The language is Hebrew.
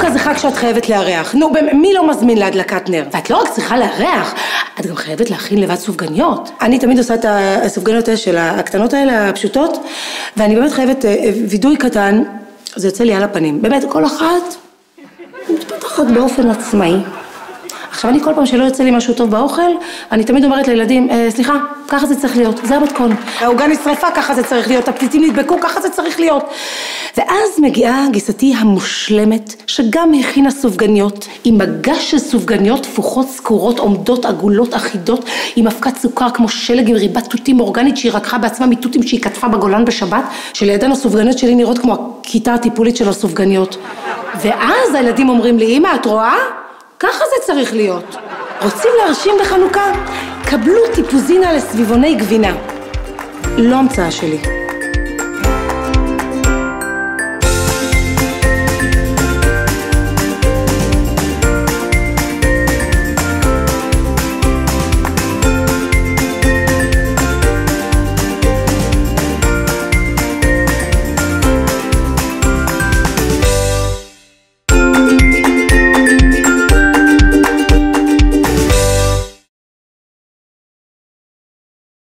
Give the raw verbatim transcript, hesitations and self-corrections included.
חנוכה זה חג שאת חייבת לארח. נו, מי לא מזמין להדלקת נר? ואת לא רק צריכה לארח, את גם חייבת להכין לבד סופגניות. אני תמיד עושה את הסופגניות האלה של הקטנות האלה, הפשוטות, ואני באמת חייבת וידוי קטן, זה יוצא לי על הפנים. באמת, כל אחת מתפתחת באופן עצמאי. עכשיו אני כל פעם שלא יוצא לי משהו טוב באוכל, אני תמיד אומרת לילדים, אה, סליחה, ככה זה צריך להיות, זה המתכון. העוגה נשרפה, ככה זה צריך להיות, הפתיתים נדבקו, ככה זה צריך להיות. ואז מגיעה גיסתי המושלמת, שגם הכינה סופגניות, עם מגש של סופגניות תפוחות סקורות, עומדות, עגולות, אחידות, עם אבקת סוכר כמו שלג, עם ריבת תותים אורגנית שהיא רקחה בעצמה מתותים שהיא כתפה בגולן בשבת, שלידינו הסופגניות שלי נראות כמו הכיתה הטיפולית של הסופגניות. ואז הילדים אומרים לי, אמא, את רואה? ככה זה צריך להיות. רוצים להרשים בחנוכה? קבלו טיפוזינה לסביבוני גבינה. לא המצאה שלי.